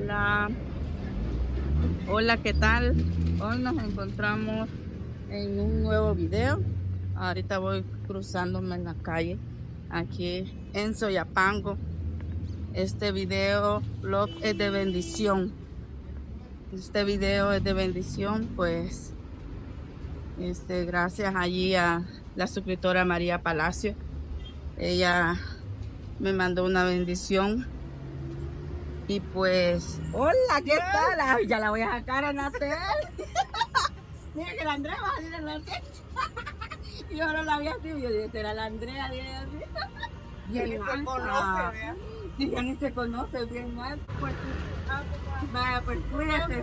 Hola, hola, ¿qué tal? Hoy nos encontramos en un nuevo video. Ahorita voy cruzándome en la calle aquí en Soyapango. Este video vlog es de bendición. Este video es de bendición, pues, gracias allí a la suscriptora María Palacio. Ella me mandó una bendición. Y pues, hola, ¿qué tal? Ay, ya la voy a sacar a nacer. Mira que la Andrea va a salir a nacer. Y yo no la había así. Yo dije, será la Andrea, dije así. Ya ni se conoce, vea. Sí, ya ni se conoce, bien mal. Pues, vaya, pues cuídate.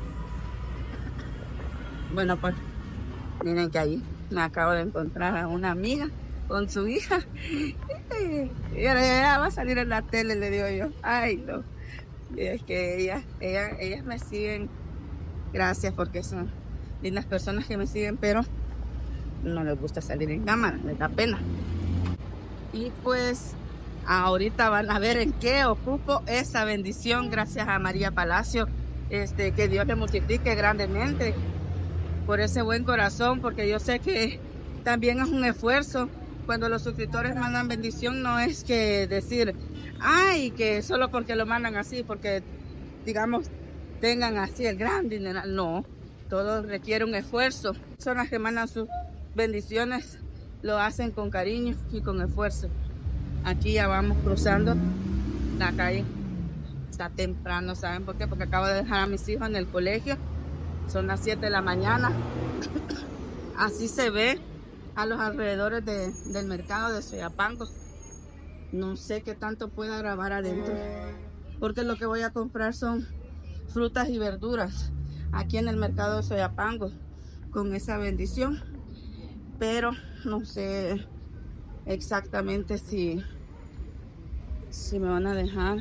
Bueno, pues, miren que ahí me acabo de encontrar a una amiga con su hija. Y ahora ya va a salir en la tele, le digo yo. Ay, no. Y es que ellas me siguen. Gracias, porque son lindas personas que me siguen, pero no les gusta salir en cámara, les da pena. Y pues ahorita van a ver en qué ocupo esa bendición, gracias a María Palacio. Que Dios le multiplique grandemente por ese buen corazón, porque yo sé que también es un esfuerzo. Cuando los suscriptores mandan bendición, no es que decir, ay, que solo porque lo mandan así, porque digamos tengan así el gran dinero. No, todo requiere un esfuerzo. Personas que mandan sus bendiciones lo hacen con cariño y con esfuerzo. Aquí ya vamos cruzando la calle. Está temprano, ¿saben por qué? Porque acabo de dejar a mis hijos en el colegio. Son las 7 de la mañana. Así se ve a los alrededores del mercado de Soyapango. No sé qué tanto pueda grabar adentro, porque lo que voy a comprar son frutas y verduras aquí en el mercado de Soyapango con esa bendición, pero no sé exactamente si me van a dejar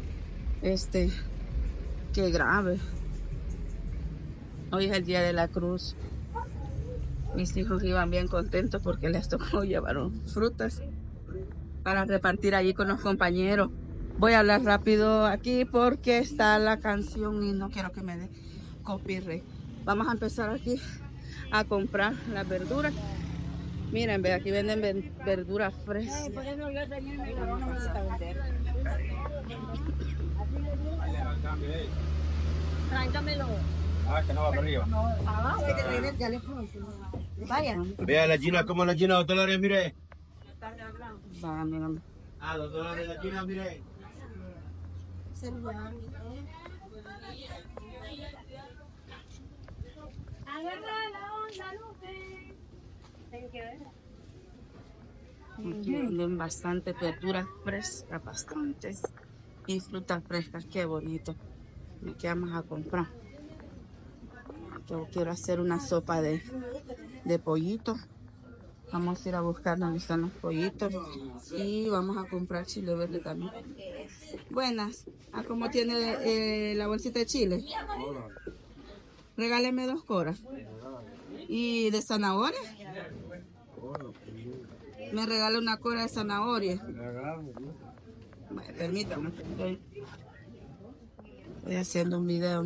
que grabe. Hoy es el día de la cruz. Mis hijos iban bien contentos porque les tocó llevar frutas para repartir allí con los compañeros. Voy a hablar rápido aquí porque está la canción y no quiero que me dé copyright. Vamos a empezar aquí a comprar las verduras. Miren, ve, aquí venden verduras frescas. Tráigamelo. Ah, que no va para arriba. Abajo, ya le vaya. Vea la China, como la China, $2, mire. Vaya, miren. Ah, $2 la China, mire. Aquí venden bastante verduras frescas, bastantes. Y frutas frescas, qué bonito. ¿Qué vamos a comprar? Yo quiero hacer una sopa de pollito. Vamos a ir a buscar donde están los pollitos. Y vamos a comprar chile verde también. Buenas. ¿A cómo tiene la bolsita de chile? Regáleme 2 coras. ¿Y de zanahoria? Me regala una cora de zanahoria. Bueno, permítame. Estoy haciendo un video.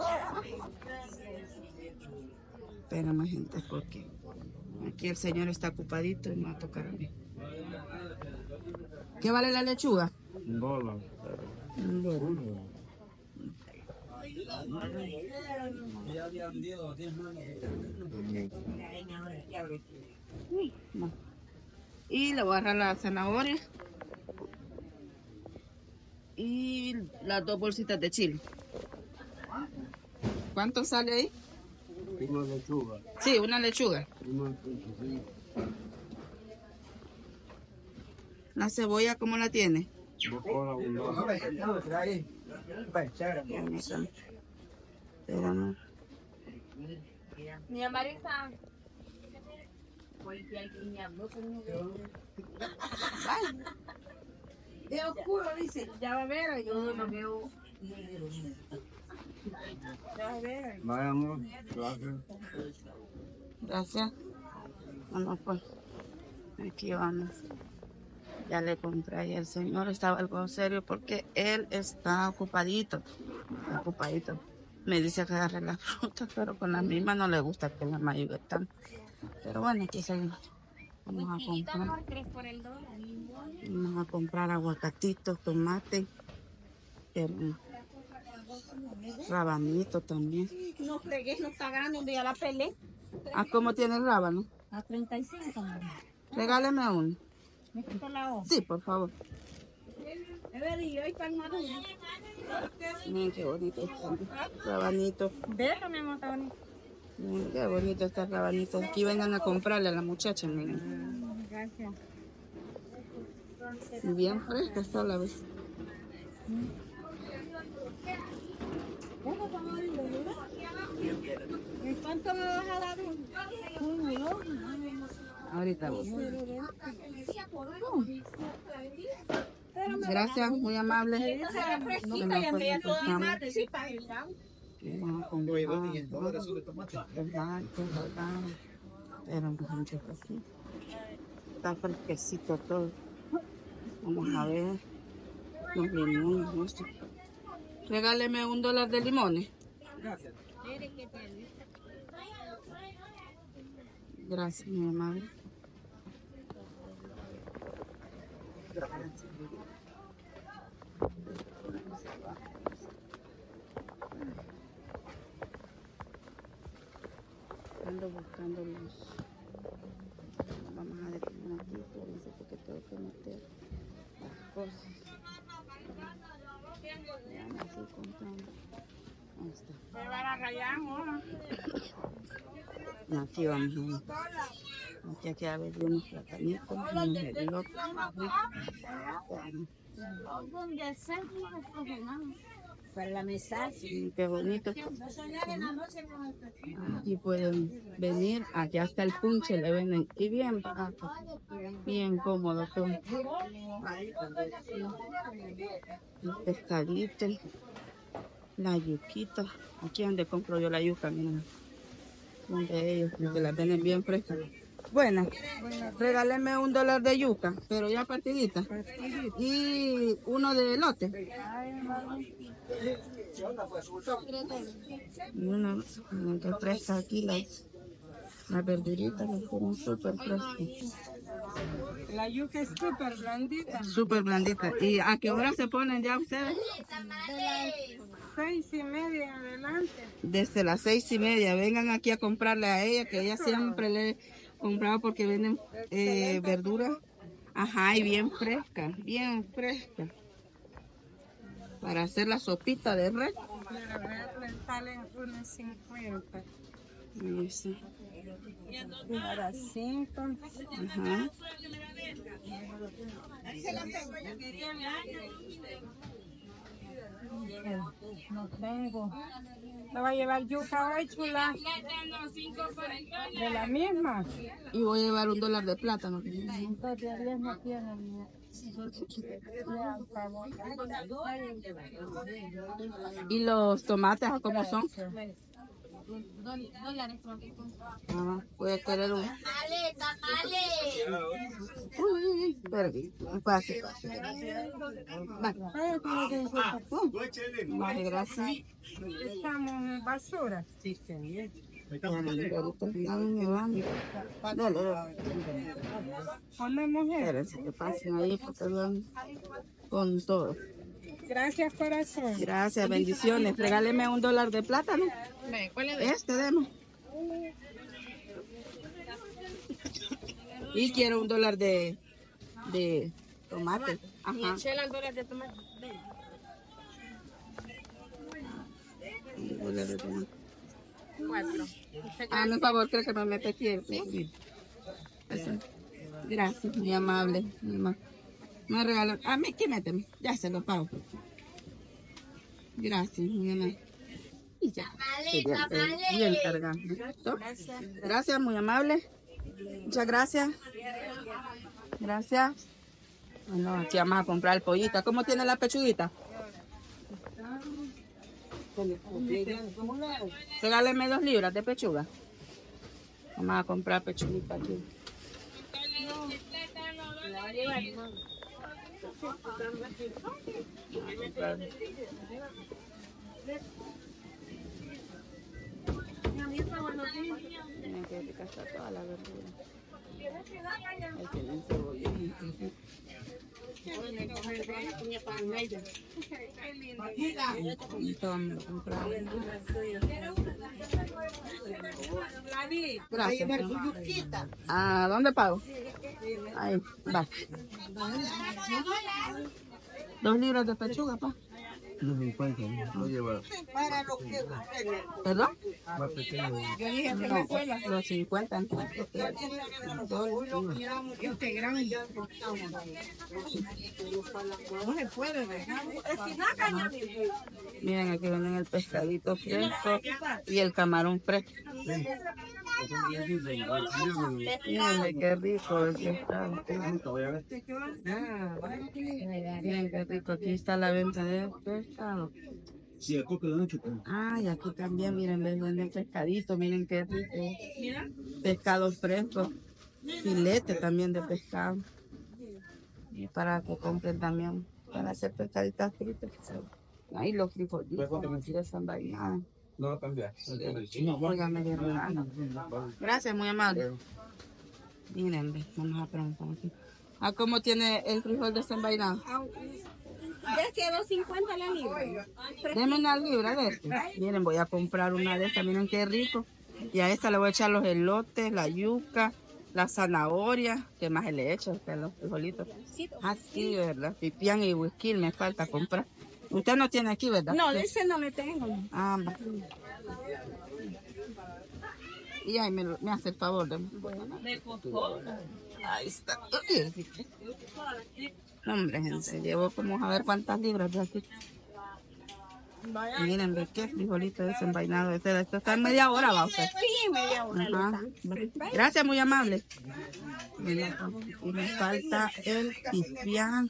Espérame, gente, porque aquí el señor está ocupadito y me va a tocar a mí. ¿Qué vale la lechuga? $1. No. Y le voy a agarrar la zanahoria y las 2 bolsitas de chile. ¿Cuánto sale ahí? Una lechuga. Sí, una lechuga. La cebolla, ¿cómo la tiene? Espérame. Mi Marisa. Es oscuro, dice. Ya va a ver, yo no veo. Ya va a ver. Vayamos, gracias. Gracias. Vamos pues. Aquí vamos. Ya le compré y el señor estaba algo serio porque él está ocupadito. Está ocupadito. Me dice que agarre la fruta, pero con la misma no le gusta que la ayude tanto. Pero bueno, aquí seguimos. Vamos a comprar aguacatitos, tomate, rabanito también. No fregué, no está grande, un día la pelé. Ah, ¿cómo tiene el rábano? A 35. Regáleme uno. Me quito la hoja. Sí, por favor. Y hoy están maduros. Miren qué bonito está. Rabanito. Déjame, mi amor, está bonito. Miren qué bonito está el rabanito. Aquí vengan a comprarle a la muchacha, miren. Gracias. Bien fresca está la vez. ¿Y cuánto me vas a dar? Ahorita voy. Gracias, muy amable. Vamos a comprar pero mucho aquí. Está fresquecito todo. Vamos a ver los limones. Esto. Regáleme $1 de limones. Gracias, mi amable. Ando buscando los. Vamos a detener aquí, porque tengo que meter las cosas. Veamos así contando. Ahí está. Me van a rayar, ¿no? Aquí vamos a ver. Aquí a ver unos platanitos. Para la mesa. Sí, qué bonito. Aquí pueden venir. Allá está el punche, le venden. Y bien barato. Bien cómodo todo. El pescadito. La yuquita. Aquí es donde compro yo la yuca, miren. Donde ellos, que la venden bien frescas. Buenas. Regáleme $1 de yuca, pero ya partidita. Y uno de elote. Una que fresca aquí, las verduritas que fueron súper frescas. La yuca es súper blandita. Súper blandita. ¿Y a qué hora se ponen ya ustedes? De las 6:30 en adelante. Desde las 6:30. Vengan aquí a comprarle a ella, que ella siempre le he comprado porque venden verduras. Ajá, y bien fresca, bien fresca. Para hacer la sopita de res. Pero le salen unos 50. Sí. Para 5. Ajá. No tengo. ¿Me va a llevar yuca hoy, chula? De la misma. Y voy a llevar $1 de plátano. Todavía no tienen. ¿Y los tomates cómo son? Ah, voy a querer un. Uy, perdí. Pase. Vale, gracias. Estamos en basura. Espérense que pasen ahí porque van con todo. Gracias, corazón. Gracias, bendiciones. Regáleme $1 de plátano. Demos. Y quiero $1 de tomate. Ajá. $2 de tomate. $1 de tomate. 4. Hazme un favor, creo que me mete aquí. Gracias, muy amable. Me regaló. A mí, ¿qué méteme? Ya se lo pago. Gracias, muy amable. Y ya. Bien cargado. Gracias, muy amable. Muchas gracias. Gracias. Bueno, aquí vamos a comprar el pollito. ¿Cómo tiene la pechuguita? Regáleme 2 libras de pechuga. Vamos a comprar pechuguita aquí. Miren qué rica está toda la verdura. Ahí tienen cebollita. Esto vamos a comprar. Gracias. ¿A dónde pago? Ahí, va. 2 libras de pechuga, pa. No me encuentro, no lleva ¿Perdón? más pequeño. No, los 50. Miren, aquí venden el pescadito fresco y el camarón fresco. Miren, qué rico el pescado. Miren, qué rico. Aquí está la venta de pescado. Sí, el coque lo han hecho. Ah, y aquí también, miren, venden pescadito. Miren, qué rico. Pescado fresco. Filete también de pescado. Y para que compren también, para hacer pescaditas fritas. Ahí los frijolitos, de esa vaina. No va a cambiar. Óigame, de regalo. Gracias, muy amable. Miren, ve, vamos a preguntar aquí. ¿A cómo tiene el frijol desenvainado? Desde 2.50 la libra. Deme una libra de este. Miren, voy a comprar una de estas. Miren qué rico. Y a esta le voy a echar los elotes, la yuca, la zanahoria. ¿Qué más le echo? Los frijolitos. Así, ¿verdad? Pipián y whisky me falta comprar. Usted no tiene aquí, ¿verdad? No, de ese no le tengo. Ah, y ahí me hace el favor de... Ahí está. Hombre, gente, llevo como a ver cuántas libras de aquí. Miren, ve qué frijolito desenvainado. Esto está en media hora, ¿va usted? Sí, media hora. Ajá. Gracias, muy amable. Y me falta el pipián.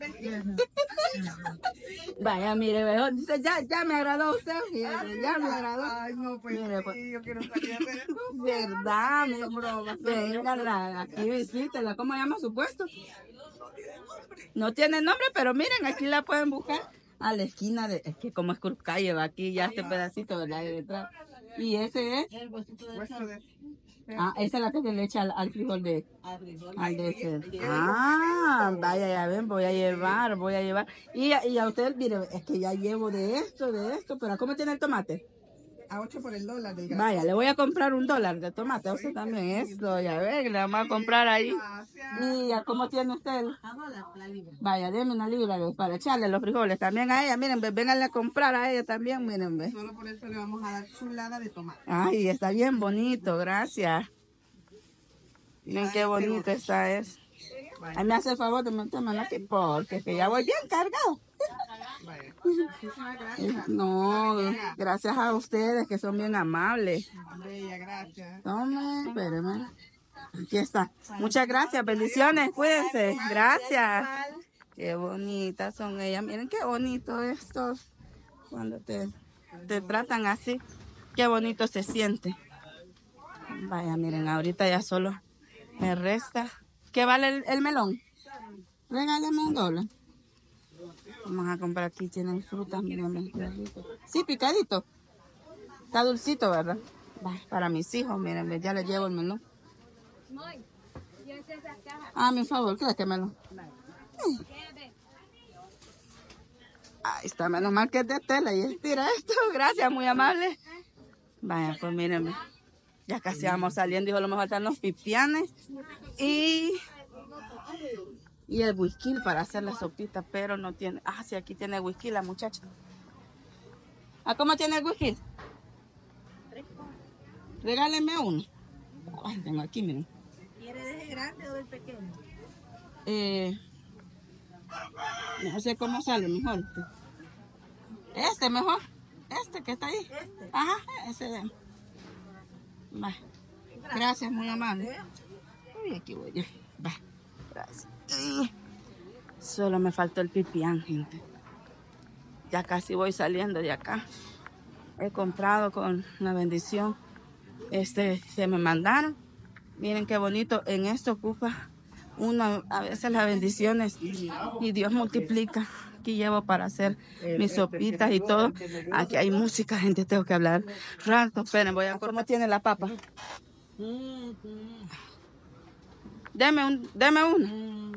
Vaya, mire, mejor dice, ya me agradó usted, fíjate, ya me agradó. Ay, no, pues, Mire, pues, sí, yo quiero salir de eso. verdad, mi broma. Venga, aquí visítela. ¿Cómo llama su puesto? No tiene nombre, pero miren, aquí la pueden buscar a la esquina de, es que como es Cruz Calle, va aquí ya este pedacito, ¿verdad? De detrás. Y ese es, esa es la que se le echa al frijol de, al de ese. Ah, vaya, ya ven, voy a llevar. Y a usted, mire, es que ya llevo de esto, pero ¿cómo tiene el tomate? A 8 por el dólar. Vaya, le voy a comprar $1 de tomate, a usted también, eso, ya ven, le vamos a comprar ahí. ¿Y a cómo tiene usted? Vaya, deme una libra para echarle los frijoles también a ella, miren, vénganle a comprar a ella también, miren, ve. Solo por eso le vamos a dar chulada de tomate. Ay, está bien bonito, gracias. Miren qué bonito está eso. Ay, me hace el favor de meterme aquí porque que ya voy bien cargado. No, gracias a ustedes que son bien amables. Bella, gracias. Tome, espéreme. Aquí está. Muchas gracias, bendiciones, cuídense. Gracias. Qué bonitas son ellas. Miren qué bonito esto. Cuando te tratan así, qué bonito se siente. Vaya, miren, ahorita ya solo me resta. ¿Qué vale el melón? Regálame $1. Vamos a comprar aquí, tienen frutas, miren. Sí, picadito. Está dulcito, ¿verdad? Para mis hijos, miren, ya les llevo el menú. Ah, mi favor, ¿crees que melón? Ahí está, menos mal que es de tela y estira esto. Gracias, muy amable. Vaya, pues mírenme. Ya casi vamos saliendo, dijo, a lo mejor están los pipianes y el whisky para hacer la sopita, pero no tiene. Ah, sí, aquí tiene whisky la muchacha. ¿A cómo tiene el whisky? Regáleme uno. Ay, tengo aquí, miren. ¿Quiere de grande o del pequeño? No sé cómo sale mejor. Este mejor. Este que está ahí. Ajá, ese de. Va. Gracias, muy amable. Uy, aquí voy yo. Va. Gracias. Solo me faltó el pipián, gente. Ya casi voy saliendo de acá. He comprado con la bendición. Se me mandaron. Miren qué bonito. En esto ocupa uno a veces las bendiciones y Dios multiplica. Aquí llevo para hacer mis sopitas y todo. Aquí hay música, gente, tengo que hablar rato. Esperen, voy a ver cómo tiene la papa. Deme uno.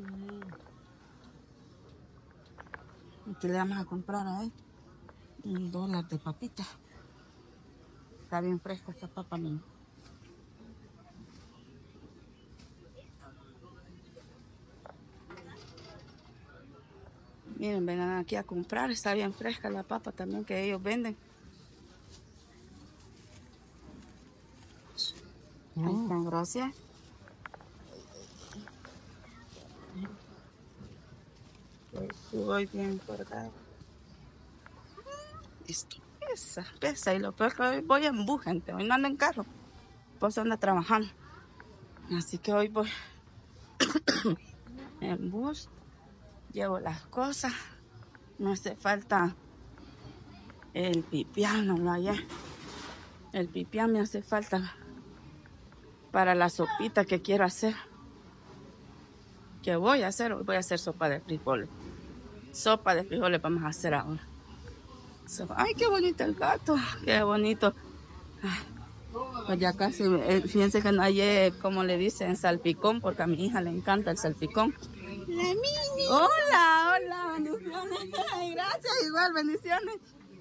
Aquí le vamos a comprar a él $1 de papita. Está bien fresca esta papa, mismo. Miren, vengan aquí a comprar, está bien fresca la papa también que ellos venden. Ahí están, gracias. Voy bien cargado. Esto pesa y lo peor es que hoy voy en bus, gente. Hoy no ando en carro. Pues anda trabajando. Así que hoy voy en bus. Llevo las cosas. No hace falta el pipián, no vaya. El pipián me hace falta para la sopita que quiero hacer. ¿Qué voy a hacer? Hoy voy a hacer sopa de frijoles. Sopa de frijoles vamos a hacer ahora. Ay, qué bonito el gato. Qué bonito. Ay, pues ya casi, fíjense que no hay, como le dicen, salpicón, porque a mi hija le encanta el salpicón. La Mini. Hola, bendiciones. Ay, gracias, igual, bendiciones.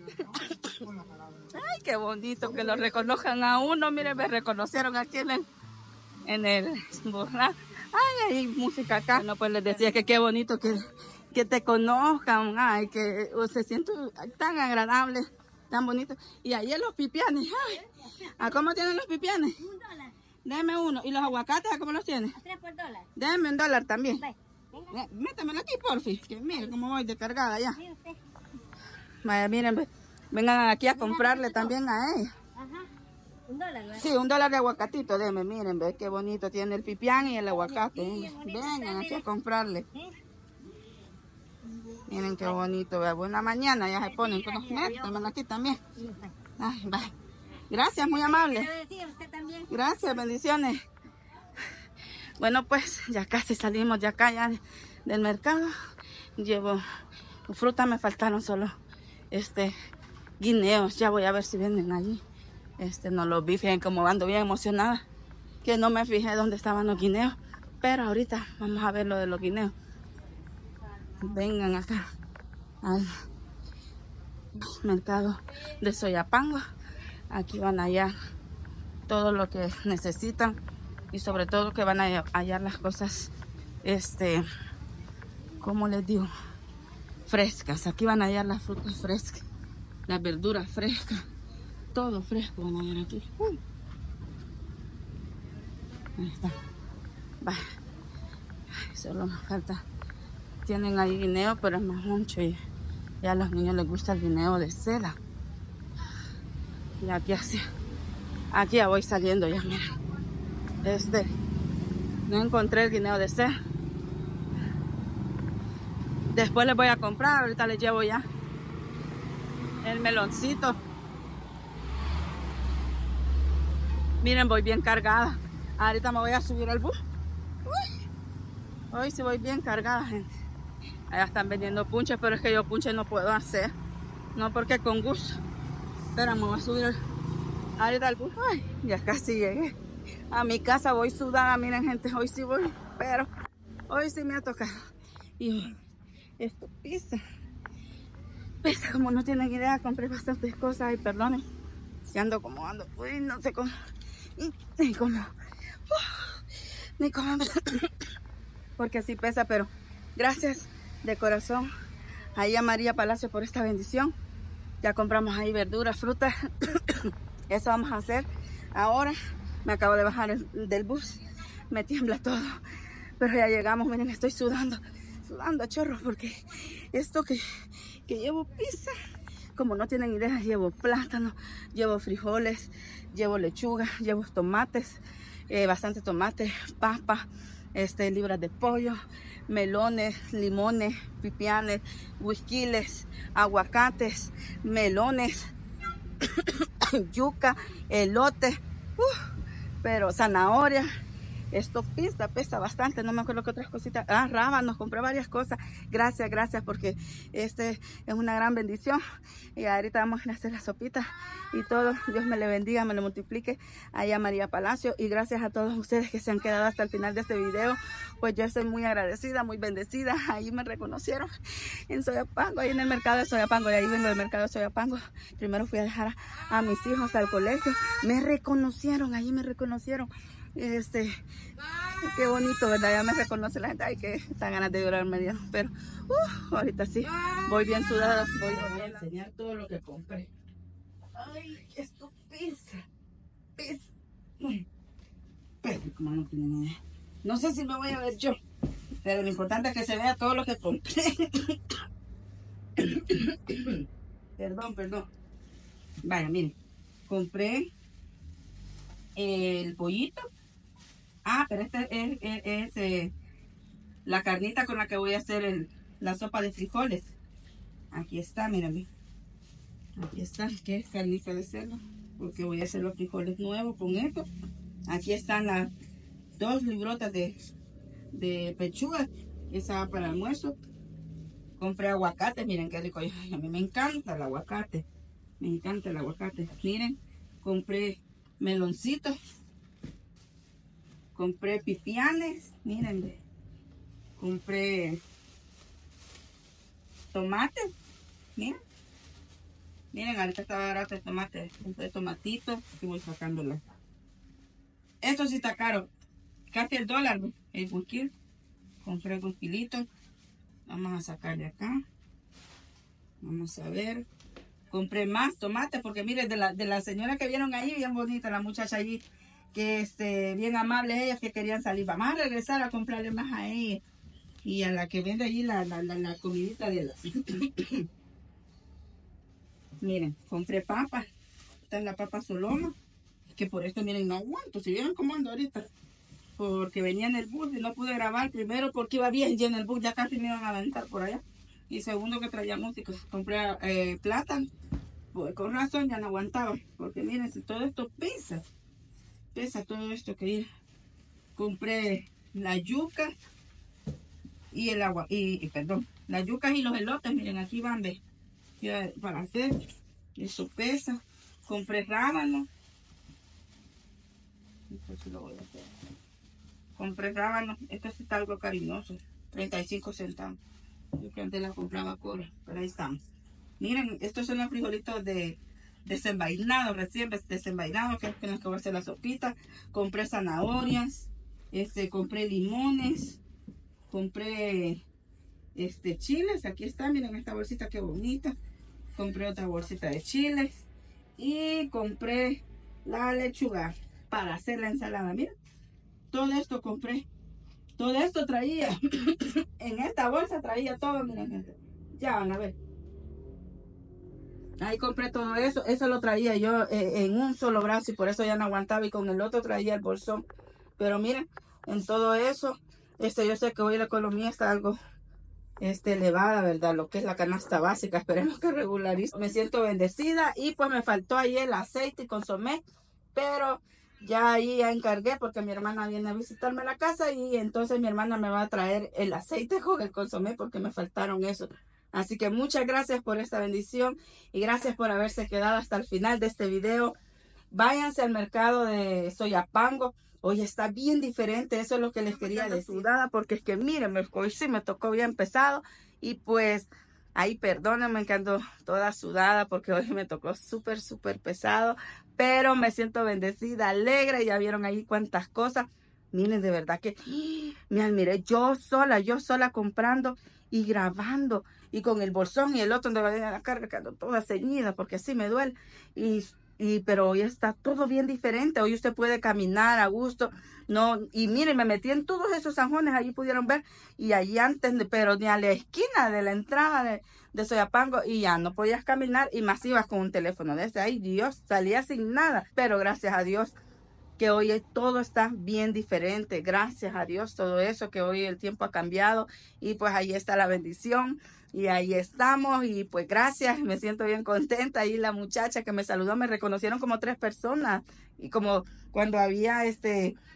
Ay, qué bonito que lo reconozcan a uno. Miren, me reconocieron aquí en el borrar. Ay, hay música acá. No, pues les decía que qué bonito que te conozcan. Ay, que se siente tan agradable, tan bonito. Y ahí los pipianes. Ay, ¿a cómo tienen los pipianes? $1. Deme uno. ¿Y los aguacates a cómo los tienes? A 3 por $1. Deme $1 también. Métamelo aquí, porfi. Que mire cómo voy de cargada ya. Vaya, miren, vengan aquí a comprarle también a ella. Ajá. $1, ¿verdad? Sí, $1 de aguacatito, deme, miren, ve qué bonito tiene el pipián y el aguacate. Sí, vengan aquí a comprarle. ¿Sí? Miren qué bonito, vea, buena mañana, ya se ponen todos métanmelo aquí también. Ay, bye. Gracias, muy amable. Gracias, bendiciones. Bueno, pues ya casi salimos de acá ya del mercado. Llevo fruta, me faltaron solo guineos. Ya voy a ver si venden allí. No los vi, fíjense como ando bien emocionada. Que no me fijé dónde estaban los guineos. Pero ahorita vamos a ver lo de los guineos. Vengan acá al mercado de Soyapango. Aquí van a hallar todo lo que necesitan. Y sobre todo que van a hallar las cosas, ¿cómo les digo? Frescas. Aquí van a hallar las frutas frescas, las verduras frescas, todo fresco van a hallar aquí. Ahí está. Va. Solo nos falta. Tienen ahí guineo, pero es más mucho y ya a los niños les gusta el guineo de seda. Y aquí así. Aquí ya voy saliendo ya, miren. No encontré el guineo de seda. Después les voy a comprar, ahorita les llevo ya el meloncito. Miren, voy bien cargada. Ahorita me voy a subir al bus. Uy, hoy sí voy bien cargada, gente. Allá están vendiendo punches, pero es que yo punches no puedo hacer. No porque con gusto. Pero me voy a subir ahorita al bus. Ay, ya casi llegué. A mi casa voy sudada, miren, gente, hoy sí voy, pero hoy sí me ha tocado. Y esto pesa como no tienen idea. Compré bastantes cosas y perdonen si ando como ando. Uy, no sé cómo, ni cómo, porque sí pesa, pero gracias de corazón ahí a María Palacio por esta bendición. Ya compramos ahí verduras, frutas. Eso vamos a hacer ahora. Me acabo de bajar del bus, me tiembla todo, pero ya llegamos. Miren, estoy sudando a chorros porque esto que llevo pisa, como no tienen idea. Llevo plátano, llevo frijoles, llevo lechuga, llevo tomates, bastante tomate, papa, libras de pollo, melones, limones, pipianes, huisquiles, aguacates, melones, yuca, elote, pero zanahoria, Esto pesa bastante, no me acuerdo qué otras cositas. Ah, rábanos, compré varias cosas. Gracias, gracias, porque este es una gran bendición. Y ahorita vamos a hacer la sopita y todo. Dios me le bendiga, me le multiplique allá María Palacio. Y gracias a todos ustedes que se han quedado hasta el final de este video. Pues yo estoy muy agradecida, muy bendecida. Ahí me reconocieron en Soyapango, ahí en el mercado de Soyapango. De ahí vengo del mercado de Soyapango. Primero fui a dejar a mis hijos al colegio. Me reconocieron, ahí me reconocieron. Qué bonito, ¿verdad? Ya me reconoce la gente. Ay, que están ganas de llorar me dieron. Pero ahorita sí, voy bien sudada. Voy a enseñar todo lo que compré. Ay, esto pesa. Pero como no tienen idea. No sé si me voy a ver yo, pero lo importante es que se vea todo lo que compré. Perdón. Vaya, miren, compré el pollito. Ah, pero este es la carnita con la que voy a hacer la sopa de frijoles. Aquí está, mírenme. Aquí está, que es carnita de cerdo, porque voy a hacer los frijoles nuevos con esto. Aquí están las 2 librotas de pechuga. Esa va para el almuerzo. Compré aguacate, miren qué rico. Ay, a mí me encanta el aguacate. Me encanta el aguacate. Miren, compré meloncitos. Compré pipianes, miren. Compré tomate, miren. Miren, ahorita está barato el tomate. Compré tomatitos y voy sacándolo. Esto sí está caro. Casi el dólar, el burkil. Compré burkilitos. Vamos a sacar de acá. Vamos a ver. Compré más tomate porque miren, de la señora que vieron ahí, bien bonita, la muchacha allí, que bien amables ellas que querían salir. Vamos a regresar a comprarle más a ella. Y a la que vende allí la comidita de la... Miren, compré papas. Esta es la papa soloma. Que por esto, miren, no aguanto. Si vieron cómo ando ahorita. Porque venía en el bus y no pude grabar. Primero porque iba bien lleno el bus. Ya casi me iban a aventar por allá. Y segundo que traía música. Compré plátano. Pues con razón ya no aguantaba. Porque miren, si todo esto pesa. Pesa todo esto que iba. Compré la yuca. Y el agua. Perdón. Las yucas y los elotes. Miren, aquí van de para hacer. Eso pesa. Compré rábano. Esto sí lo voy a hacer. Compré rábano. Esto sí está algo cariñoso. 35 centavos. Yo que antes la compraba cora. Pero ahí estamos. Miren, estos son los frijolitos desenvainados. Recién desenvainados. Que es con los que voy a hacer la sopita. Compré zanahorias. Compré limones. Compré chiles. Aquí está. Miren esta bolsita que bonita. Compré otra bolsita de chiles. Y compré la lechuga para hacer la ensalada. Miren, todo esto compré. Todo esto traía. En esta bolsa traía todo. Miren, gente. Ya van a ver. Ahí compré todo eso. Eso lo traía yo en un solo brazo y por eso ya no aguantaba. Y con el otro traía el bolsón. Pero miren, en todo eso, yo sé que hoy la economía está algo elevada, ¿verdad? Lo que es la canasta básica. Esperemos que regularice. Me siento bendecida y pues me faltó ahí el aceite y consomé. Pero ya ahí ya encargué porque mi hermana viene a visitarme a la casa y entonces mi hermana me va a traer el aceite con el consomé porque me faltaron eso. Así que muchas gracias por esta bendición y gracias por haberse quedado hasta el final de este video. Váyanse al mercado de Soyapango. Hoy está bien diferente, eso es lo que les quería decir. Sudada porque es que miren, hoy sí me tocó bien pesado y pues ahí perdónenme que ando toda sudada porque hoy me tocó súper pesado, pero me siento bendecida, alegre, ya vieron ahí cuántas cosas. Miren, de verdad que me admiré yo sola comprando y grabando y con el bolsón y el otro donde va a la carga, que ando toda ceñida porque así me duele pero hoy está todo bien diferente. Hoy usted puede caminar a gusto. No, y miren, me metí en todos esos zanjones, allí pudieron ver, y allí antes, pero ni a la esquina de la entrada de Soyapango, y ya no podías caminar, y más ibas con un teléfono desde ahí, Dios, salía sin nada, pero gracias a Dios que hoy todo está bien diferente, gracias a Dios, todo eso, que hoy el tiempo ha cambiado, y pues ahí está la bendición, y ahí estamos, y pues gracias, me siento bien contenta. Ahí la muchacha que me saludó, me reconocieron como 3 personas, y como cuando había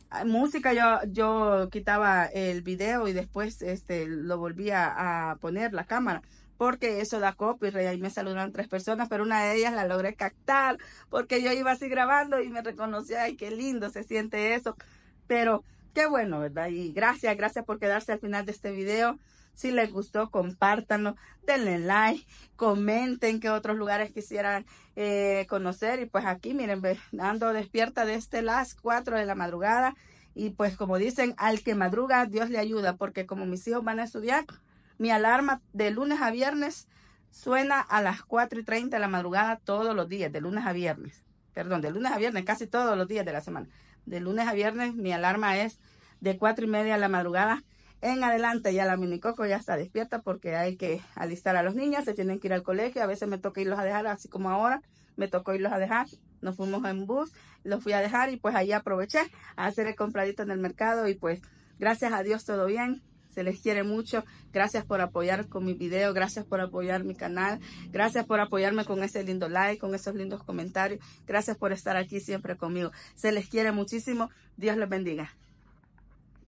música, yo quitaba el video y después lo volvía a poner la cámara, porque eso da copyright. Ahí me saludaron 3 personas, pero una de ellas la logré captar porque yo iba así grabando y me reconoció. Ay, qué lindo se siente eso. Pero qué bueno, ¿verdad? Y gracias por quedarse al final de este video. Si les gustó, compártanlo, denle like, comenten qué otros lugares quisieran conocer. Y pues aquí, miren, ando despierta desde las 4 de la madrugada. Y pues como dicen, al que madruga, Dios le ayuda. Porque como mis hijos van a estudiar, mi alarma de lunes a viernes suena a las 4:30 de la madrugada todos los días, de lunes a viernes. Perdón, de lunes a viernes, casi todos los días de la semana. De lunes a viernes mi alarma es de 4:30 de la madrugada en adelante. Ya la mini Coco ya está despierta porque hay que alistar a los niños, se tienen que ir al colegio. A veces me toca irlos a dejar, así como ahora me tocó irlos a dejar. Nos fuimos en bus, los fui a dejar y pues ahí aproveché a hacer el compradito en el mercado. Y pues gracias a Dios todo bien. Se les quiere mucho. Gracias por apoyar con mi video. Gracias por apoyar mi canal. Gracias por apoyarme con ese lindo like, con esos lindos comentarios. Gracias por estar aquí siempre conmigo. Se les quiere muchísimo. Dios les bendiga.